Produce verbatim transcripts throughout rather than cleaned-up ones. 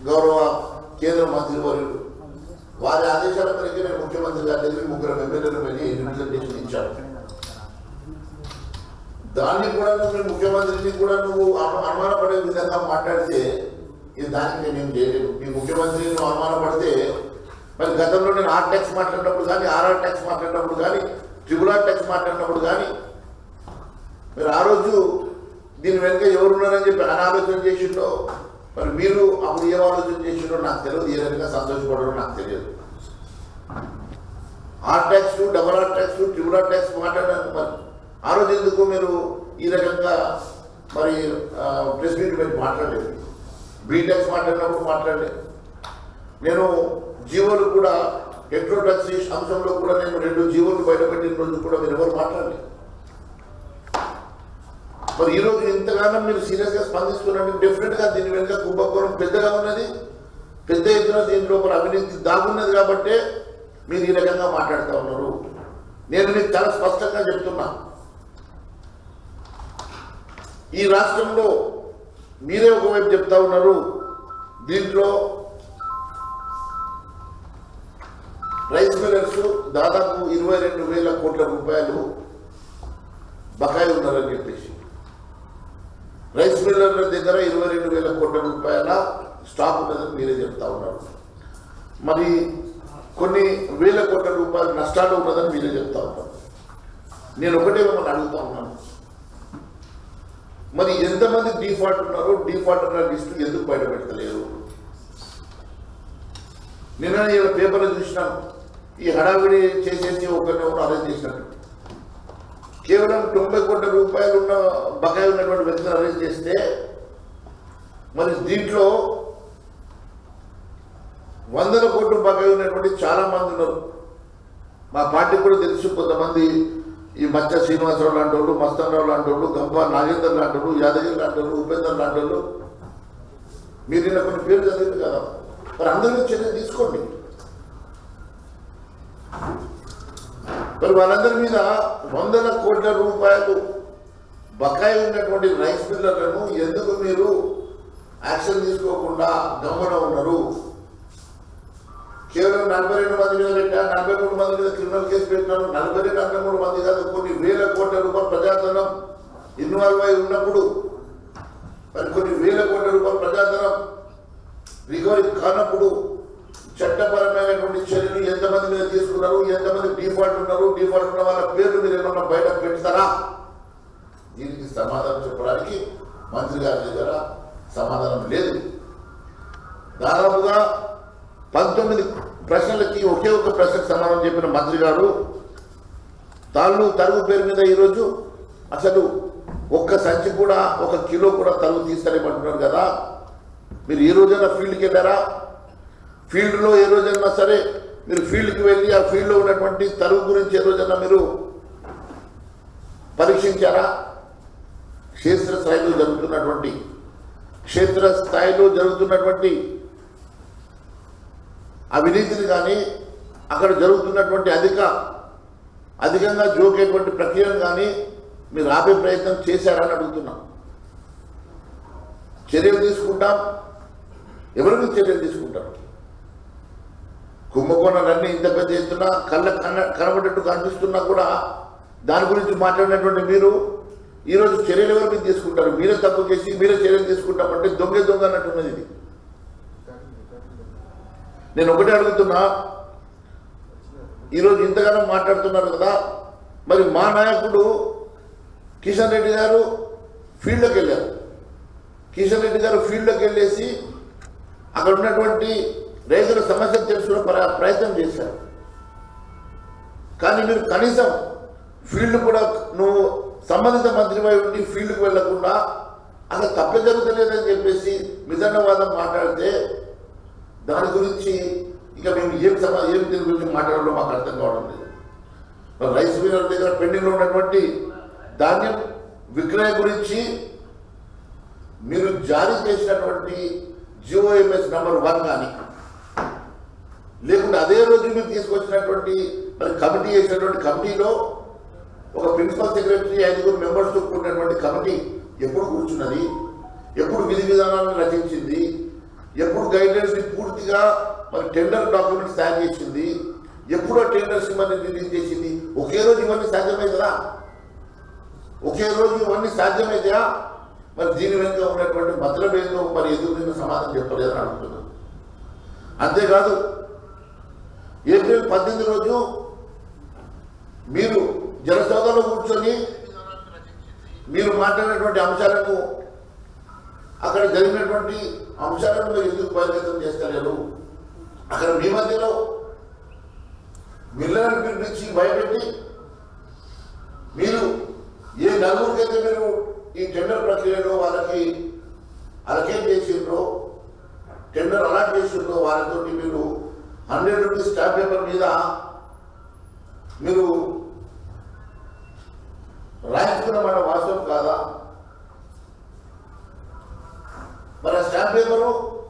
గౌరవ కేంద్ర మంత్రి వర్యులు వారి ఆదేశాల మేరకు నేను ముఖ్యమంత్రి గారి దగ్గర ముగ్గురు ఎమ్మెల్యేలు వెళ్ళి రిప్రజెంటేషన్ ఇచ్చాను. దాన్ని కూడా నువ్వు ముఖ్యమంత్రిని కూడా నువ్వు అనుమానపడే విధంగా మాట్లాడితే ఇది దానికి నేనేం చేయలేదు. మీ ముఖ్యమంత్రిని నువ్వు అనుమానపడితే మరి గతంలో నేను ఆర్ ట్యాక్స్ మాట్లాడినప్పుడు కానీ ఆర్ఆర్ ట్యాక్స్ మాట్లాడినప్పుడు కానీ ట్రిపుల్ ఆర్ ట్యాక్స్ మాట్లాడినప్పుడు కానీ మీరు ఆ రోజు దీని వెనుక ఎవరున్నారని చెప్పి అనాలోచన చేసిండో మరి మీరు అప్పుడు ఏం ఆలోచన చేసిండో నాకు తెలియదు. ఏ రకంగా సంతోషపడరో నాకు తెలియదు. R tax double R tax triple R tax మాట్లాడాను. మరి ఆ రోజు ఎందుకు మీరు ఈ రకంగా మరి ప్రెస్ మీట్ పెట్టి మాట్లాడలేదు. బీ ట్యాక్స్ మాట్లాడినప్పుడు మాట్లాడలేదు. నేను జీవోలు కూడా హెట్రోటాక్స్ అంశంలో కూడా నేను రెండు జీవోలు బయటపెట్టిన రోజు కూడా మీరు ఎవరు మాట్లాడలేదు. మరి ఈరోజు ఇంతగానో మీరు సీరియస్గా స్పందిస్తున్నట్టు డెఫినెట్గా దీని వెనుక కుంభకోణం పెద్దగా ఉన్నది, పెద్ద ఎత్తున దీని లోపల అవినీతి దాగున్నది కాబట్టే మీరు ఈ రకంగా మాట్లాడుతూ ఉన్నారు. నేను మీకు చాలా స్పష్టంగా చెప్తున్నా, ఈ రాష్ట్రంలో మీరే ఒకవైపు చెప్తా ఉన్నారు దీంట్లో రైస్ మిల్లర్స్ దాదాపు ఇరవై రెండు వేల కోట్ల రూపాయలు బకాయి ఉన్నారని చెప్పేసి, రైస్ మిల్లర్ల దగ్గర ఇరవై రెండు వేల కోట్ల రూపాయల స్టాక్ ఉన్నదని మీరే చెప్తా ఉన్నారు. మరి కొన్ని వేల కోట్ల రూపాయల నష్టాలు ఉన్నదని మీరే చెప్తా ఉన్నారు. నేను ఒకటే మిమ్మల్ని అడుగుతా ఉన్నాను, మరి ఎంతమంది డిఫాల్ట్ ఉన్నారో డిఫాల్ట్ లిస్టు ఎందుకు బయట పెడతలేరు? నిన్న ఇలా పేపర్లో చూసినాను, ఈ హడావిడి చేసేసి ఒకరిని అరెస్ట్ చేసినట్టు. కేవలం తొంభై కోట్ల రూపాయలు ఉన్న బకాయి ఉన్నటువంటి వ్యక్తిని అరెస్ట్ చేస్తే మరి దీంట్లో వందల కోట్లు బకాయి ఉన్నటువంటి చాలా మంది ఉన్నారు. మా పార్టీకి కూడా తెలుసు, కొంతమంది ఈ మచ్చ శ్రీనివాసరావు లాంటి వాళ్ళు, మస్తానరావు లాంటి వాళ్ళు, గంపా నాగేందర్ లాంటి వాళ్ళు, యాదగిరి లాంటి వాళ్ళు, ఉపేందర్ లాంటి వాళ్ళు, మీరు నిన్న కొన్ని పేరు చదివింది కదా, మరి అందరూ చర్య తీసుకోండి. మరి వాళ్ళందరి మీద వందల కోట్ల రూపాయలు బకాయి ఉన్నటువంటి రైస్ మిల్లర్లను ఎందుకు మీరు యాక్షన్ తీసుకోకుండా గమన ఉన్నారు? కేవలం నలభై రెండు మంది మీద పెట్టా, నలభై మూడు మంది మీద క్రిమినల్ కేసు పెట్టినారు. నలభై రెండు నలభై మూడు మంది కాదు, కొన్ని వేల కోట్ల రూపాయల ప్రజాధనం ఇన్వాల్వ్ అయి ఉన్నప్పుడు మరి కొన్ని వేల కోట్ల రూపాయల ప్రజాధనం రికవరీ కానప్పుడు చట్టపరమైనటువంటి చర్యలు ఎంతమంది మీద తీసుకున్నారు, ఎంతమంది డిఫాల్ట్ ఉన్నారు, డిఫాల్ట్ ఉన్న వాళ్ళ పేర్లు మీరు ఏమన్నా బయట పెడతారా? దీనికి సమాధానం చెప్పడానికి మంత్రి గారి దగ్గర సమాధానం లేదు. దాదాపుగా పంతొమ్మిది ప్రశ్నలకి ఒకే ఒక ప్రశ్నకు సమాధానం చెప్పిన మంత్రి గారు తాళ్ళు తరుగు పేరు మీద ఈరోజు అసలు ఒక్క సంచి కూడా ఒక కిలో కూడా తరుగు తీస్తారేమంటున్నారు కదా. మీరు ఏ రోజైనా ఫీల్డ్కి వెళ్ళారా? ఫీల్డ్లో ఏ రోజైనా సరే మీరు ఫీల్డ్కి వెళ్ళి ఆ ఫీల్డ్లో ఉన్నటువంటి తరుగు గురించి ఏ రోజైనా మీరు పరీక్షించారా? క్షేత్రస్థాయిలో జరుగుతున్నటువంటి క్షేత్రస్థాయిలో జరుగుతున్నటువంటి అవినీతిని కానీ అక్కడ జరుగుతున్నటువంటి అధిక అధికంగా జోకేటువంటి ప్రక్రియను కానీ మీరు ఆపే ప్రయత్నం చేశారని అడుగుతున్నాం. చర్యలు తీసుకుంటాం, ఎవరి మీద చర్యలు తీసుకుంటారు? కుంభకోణాలన్నీ ఇంత పెద్ద ఎత్తున కళ్ళ కన్న కనబడేట్టు కనిపిస్తున్నా కూడా దాని గురించి మాట్లాడినటువంటి మీరు ఈరోజు చర్యలు ఎవరి మీద తీసుకుంటారు? మీరే తప్పు చేసి మీరే చర్యలు తీసుకుంటామంటే దొంగ దొంగ అన్నట్టున్నది ఇది. నేను ఒకటే అడుగుతున్నా, ఈరోజు ఇంతగానో మాట్లాడుతున్నారు కదా, మరి మా నాయకుడు కిషన్ రెడ్డి గారు ఫీల్డ్లోకి వెళ్ళారు. కిషన్ రెడ్డి గారు ఫీల్డ్లోకి వెళ్ళేసి అక్కడ ఉన్నటువంటి రైతుల సమస్యలు తెలుసుకునే ప్రయత్నం చేశారు. కానీ మీరు కనీసం ఫీల్డ్ కూడా నువ్వు సంబంధిత మంత్రివై ఉండి ఫీల్డ్కి వెళ్లకుండా అసలు తప్పే జరుగుతలేదని చెప్పేసి మిజన్నవాదం మాట్లాడితే దాని గురించి ఇక మేము ఏం సమా ఏం దీని గురించి మాట్లాడాలో మాకు అర్థం కావడం లేదు. మరి రైస్ మిల్లర్ దగ్గర పెండింగ్లో ఉన్నటువంటి ధాన్యం విక్రయ గురించి మీరు జారీ చేసినటువంటి జిఓఎంఎస్ నంబర్ వన్ కానీ లేకుంటే అదే రోజు మీరు తీసుకొచ్చినటువంటి మరి కమిటీ చేసినటువంటి కమిటీలో ఒక ప్రిన్సిపల్ సెక్రటరీ ఐదుగురు మెంబర్స్తో కూడినటువంటి కమిటీ ఎప్పుడు కూర్చున్నది, ఎప్పుడు విధి విధానాలను రచించింది, ఎప్పుడు గైడ్లైన్స్ పూర్తిగా మరి టెండర్ డాక్యుమెంట్స్ తయారు చేసింది, ఎప్పుడో టెండర్స్ మరి రిలీజ్ చేసింది. ఒకే రోజు ఇవన్నీ సాధ్యమవుతుందా? ఒకే రోజు ఇవన్నీ సాధ్యమైతే మరి దీని వెనుక ఉన్నటువంటి మతలబేదో మరి ఎదురు నిన్న సమాధానం చెప్పలేదని అడుగుతున్నాను. అంతేకాదు ఏప్రిల్ పద్దెనిమిది రోజు మీరు జనసౌధలో కూర్చొని మీరు మాట్లాడినటువంటి అంశాలను అక్కడ జరిగినటువంటి అంశాలను మీరు ఎందుకు బహిర్గతం చేస్తలేరు? అక్కడ మీ మధ్యలో మిల్లర్లను పిలిపించి భయపెట్టి మీరు ఏ నలుగురికైతే మీరు ఈ టెండర్ ప్రక్రియలో వాళ్ళకి అలకేట్ చేసిండ్రో, టెండర్ అలాట్ చేసిండ్రో వాళ్ళతో మీరు హండ్రెడ్ రూపీస్ స్టాంప్ పేపర్ మీద మీరు రాయించుకున్నమాట వాస్తవం కాదా? మరి ఆ స్టాంప్ పేపరు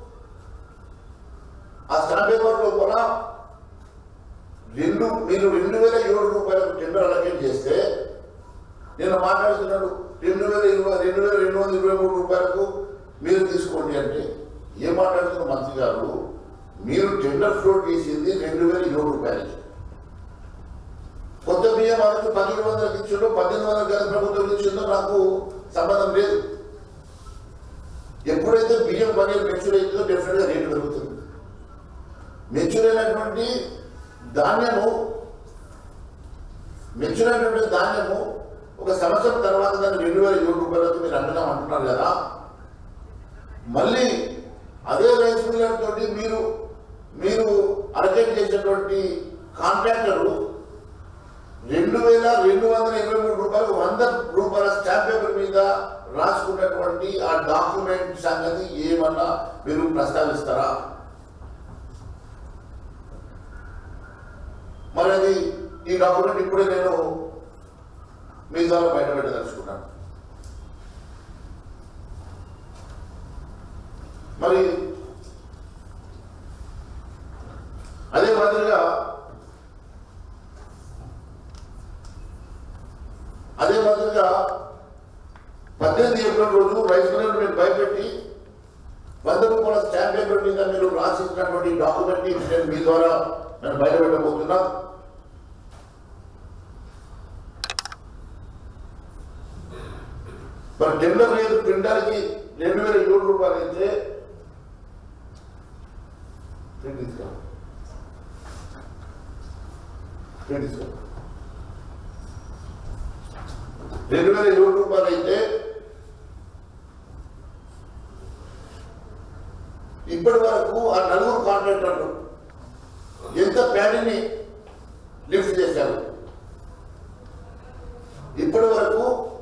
ఆ స్టాంప్ పేపర్లో కూడా రెండు మీరు రెండు వేల ఏడు రూపాయలకు టెండర్ అలకేట్ చేస్తే నేను మాట్లాడుతున్నాడు రెండు వేల ఇరవై రెండు వేల రెండు వందల ఇరవై మూడు రూపాయలకు మీరు తీసుకోండి అంటే ఏం మాట్లాడుతున్న మంత్రి గారు? మీరు టెండర్ ఫ్లోట్ చేసింది రెండు వేల ఏడు రూపాయలకి. కొత్త బియ్యం వాళ్ళకి పన్నెండు వందలకి ఇచ్చిండో పద్దెనిమిది వందల గత ప్రభుత్వం ఇచ్చిందో నాకు సంబంధం లేదు. ఎప్పుడైతే బియ్యం పన్నీరు మెచ్యూర్ అవుతుందో డెఫినెట్గా రేటు పెరుగుతుంది. మెచ్యూర్ అయినటువంటి ధాన్యము మెచ్యూర్ అయినటువంటి ధాన్యము ఒక సంవత్సరం తర్వాత దాన్ని రెండు వేల ఏడు రూపాయలతో మీరు అమ్మినాం అంటున్నారు కదా. మళ్ళీ అదే రైస్ మిల్లర్ తోటి మీరు మీరు అలకేట్ చేసినటువంటి కాంట్రాక్టరు రెండు వేల రెండు వందల ఇరవై మూడు రూపాయలు వంద రూపాయల స్టాంప్ పేపర్ మీద రాసుకున్నటువంటి ఆ డాక్యుమెంట్ సంగతి ఏమన్నా మీరు ప్రస్తావిస్తారా? మరి అది ఈ డాక్యుమెంట్ ఇప్పుడే నేను మీ ద్వారా బయటపెట్టదలుచుకున్నాను. మరి అదే మాదిరిగా అదే మాదిరిగా పద్దెనిమిది ఏప్రిల్ రోజు రైస్ మిల్లర్ మీరు భయపెట్టి వంద రూపాయల స్టాంప్ పేపర్ మీద మీరు రాసిచ్చినటువంటి డాక్యుమెంట్ నేను మీ ద్వారా నేను బయటపెట్టబోతున్నా. మరి టెండర్ రేటు క్వింటాల్కి రెండు వేల ఏడు రూపాయలు అయితే తీసుకో తీసుకో రెండు వేల ఏడు రూపాయలు అయితే ఇప్పటి వరకు ఆ నలుగురు కాంట్రాక్టర్లు ఎంత ప్యాడీని లిఫ్ట్ చేశారు? ఇప్పటి వరకు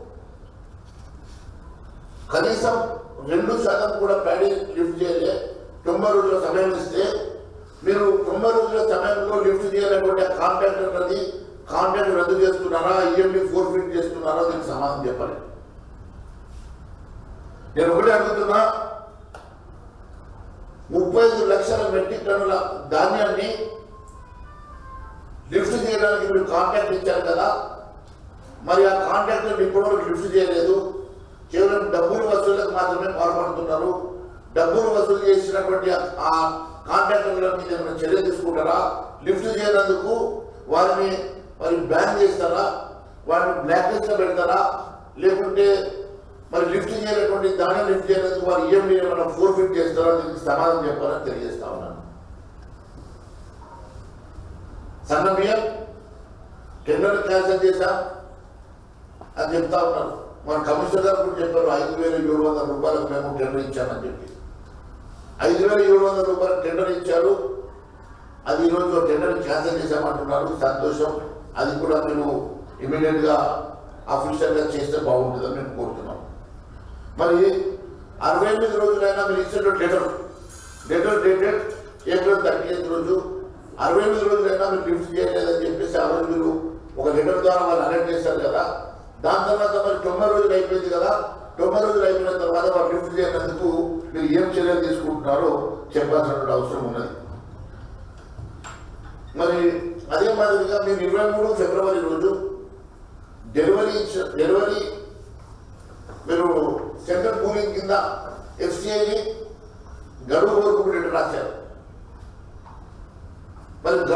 కనీసం రెండు శాతం కూడా ప్యాడీ లిఫ్ట్ చేయలే. తొంభై రోజుల సమయం ఇస్తే మీరు తొంభై రోజుల సమయంలో లిఫ్ట్ చేయాలనుకుంటే కాంట్రాక్టర్ అది కాంట్రాక్ట్ రద్దు చేస్తున్నారా, ఈఎండి ఫోర్ ఫిట్ చేస్తున్నారా? దీనికి సమాధానం చెప్పాలి. నేను ఒకటి అడుగుతున్నా, ముప్పై ఐదు లక్షల మెట్రిక్ టన్నుల ధాన్యాన్ని లిఫ్ట్ చేయడానికి మీరు కాంట్రాక్ట్ ఇచ్చారు కదా, మరి ఆ కాంట్రాక్టర్ ఇప్పటివరకు లిఫ్ట్ చేయలేదు. కేవలం డబ్బులు వసూళ్లకు మాత్రమే పాల్పడుతున్నారు. డబ్బులు వసూలు చేసినటువంటి ఆ కాంట్రాక్టర్ల మీద ఏమైనా చర్య తీసుకుంటారా? లిఫ్ట్ చేయనందుకు వారిని మరి బ్యాన్ చేస్తారా? వారిని బ్లాక్ లిస్ట్ లో పెడతారా? లేకుంటే మరి లిఫ్ట్ చేయనటువంటి దాన్ని లిఫ్ట్ చేయనందుకు వారు ఈఎండి ఏమైనా ఫోర్ ఫిట్ చేస్తారా? దీనికి సమాధానం చెప్పాలని తెలియజేస్తా ఉన్నాను. సన్న బియ్యం టెండర్ క్యాన్సిల్ చేశా అని చెప్తా ఉన్నారు. మన కమిషనర్ గారు కూడా చెప్పారు ఐదు వేల ఏడు వందల రూపాయలకు మేము టెండర్ ఇచ్చామని చెప్పి. ఐదు వేల ఏడు వందల రూపాయలకు టెండర్ ఇచ్చారు. అది ఈరోజు టెండర్ క్యాన్సిల్ చేశామంటున్నారు. సంతోషం. అది కూడా మేము ఇమీడియట్ గా ఆఫీషియల్ గా చేస్తే బాగుంటుందని మేము కోరుతున్నాం. మరి అరవై ఎనిమిది రోజులైనా మీరు ఇచ్చిన letter letter dated April thirty eighth రోజు అరవై ఎనిమిది రోజులైనా మీరు లిఫ్ట్ చేయలేదని చెప్పేసి ఆ రోజు మీరు ఒక లెటర్ ద్వారా వాళ్ళు అలర్ట్ చేశారు కదా. దాని తర్వాత మరి తొంభై రోజులు అయిపోయింది కదా. తొంభై రోజులు అయిపోయిన తర్వాత వాళ్ళు లిఫ్ట్ చేయనందుకు మీరు ఏం చర్యలు తీసుకుంటున్నారో చెప్పాల్సినటువంటి అవసరం ఉన్నది. మరి అదే మాదిరిగా మీరు ఇరవై మూడు ఫిబ్రవరి రోజు డెలివరీ డెలివరీ మీరు సెంట్రల్ పూలింగ్ కింద ఎఫ్సిఐని గడువు కోరుకుంటే రాశారు మరి